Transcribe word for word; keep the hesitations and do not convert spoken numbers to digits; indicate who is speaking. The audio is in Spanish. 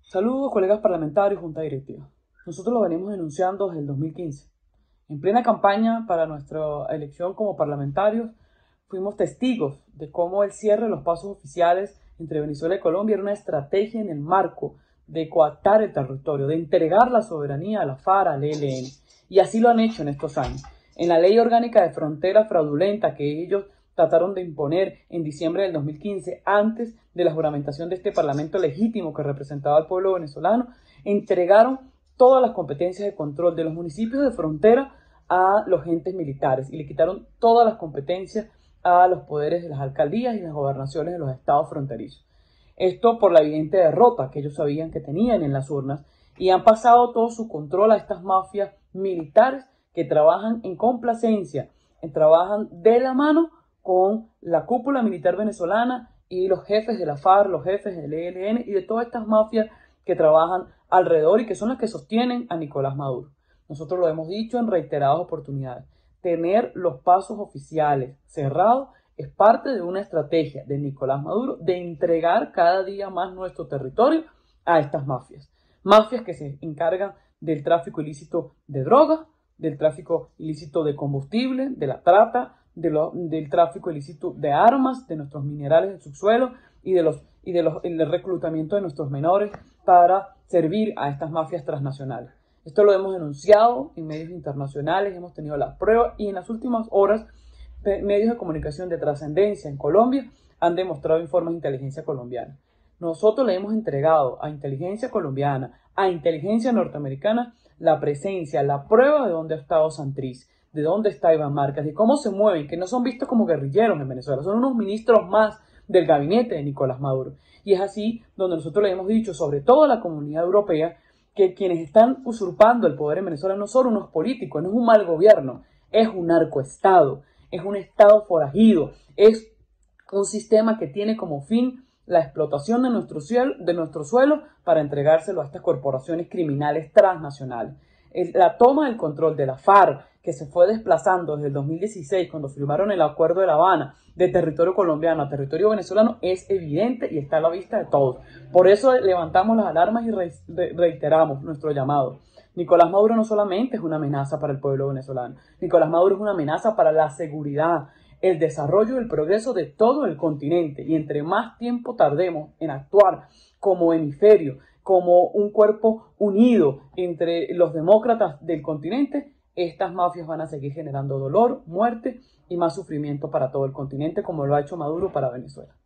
Speaker 1: Saludos, colegas parlamentarios, Junta Directiva. Nosotros lo venimos denunciando desde el dos mil quince. En plena campaña para nuestra elección como parlamentarios, fuimos testigos de cómo el cierre de los pasos oficiales entre Venezuela y Colombia era una estrategia en el marco de coartar el territorio, de entregar la soberanía a la FARC, al E L N. Y así lo han hecho en estos años. En la ley orgánica de frontera fraudulenta que ellos trataron de imponer en diciembre del dos mil quince, antes de la juramentación de este parlamento legítimo que representaba al pueblo venezolano, entregaron todas las competencias de control de los municipios de frontera a los entes militares y le quitaron todas las competencias a los poderes de las alcaldías y las gobernaciones de los estados fronterizos. Esto por la evidente derrota que ellos sabían que tenían en las urnas, y han pasado todo su control a estas mafias militares que trabajan en complacencia, que trabajan de la mano con la cúpula militar venezolana y los jefes de la FARC, los jefes del E L N y de todas estas mafias que trabajan alrededor y que son las que sostienen a Nicolás Maduro. Nosotros lo hemos dicho en reiteradas oportunidades. Tener los pasos oficiales cerrados es parte de una estrategia de Nicolás Maduro de entregar cada día más nuestro territorio a estas mafias. Mafias que se encargan del tráfico ilícito de drogas, del tráfico ilícito de combustible, de la trata, de lo, del tráfico ilícito de armas, de nuestros minerales del subsuelo y, de los, y de los, el reclutamiento de nuestros menores para servir a estas mafias transnacionales. Esto lo hemos denunciado en medios internacionales, hemos tenido la prueba y en las últimas horas medios de comunicación de trascendencia en Colombia han demostrado informes de inteligencia colombiana. Nosotros le hemos entregado a inteligencia colombiana, a inteligencia norteamericana, la presencia, la prueba de dónde ha estado Santrich, de dónde está Iván Márquez, de cómo se mueven, que no son vistos como guerrilleros en Venezuela, son unos ministros más del gabinete de Nicolás Maduro. Y es así donde nosotros le hemos dicho, sobre todo a la comunidad europea, que quienes están usurpando el poder en Venezuela no son unos políticos, no es un mal gobierno, es un narcoestado, es un estado forajido, es un sistema que tiene como fin la explotación de nuestro, cielo, de nuestro suelo para entregárselo a estas corporaciones criminales transnacionales. El, la toma del control de la FARC, que se fue desplazando desde el dos mil dieciséis, cuando firmaron el Acuerdo de La Habana, de territorio colombiano a territorio venezolano, es evidente y está a la vista de todos. Por eso levantamos las alarmas y re, re, reiteramos nuestro llamado. Nicolás Maduro no solamente es una amenaza para el pueblo venezolano, Nicolás Maduro es una amenaza para la seguridad, el desarrollo y el progreso de todo el continente, y entre más tiempo tardemos en actuar como hemisferio, como un cuerpo unido entre los demócratas del continente, estas mafias van a seguir generando dolor, muerte y más sufrimiento para todo el continente, como lo ha hecho Maduro para Venezuela.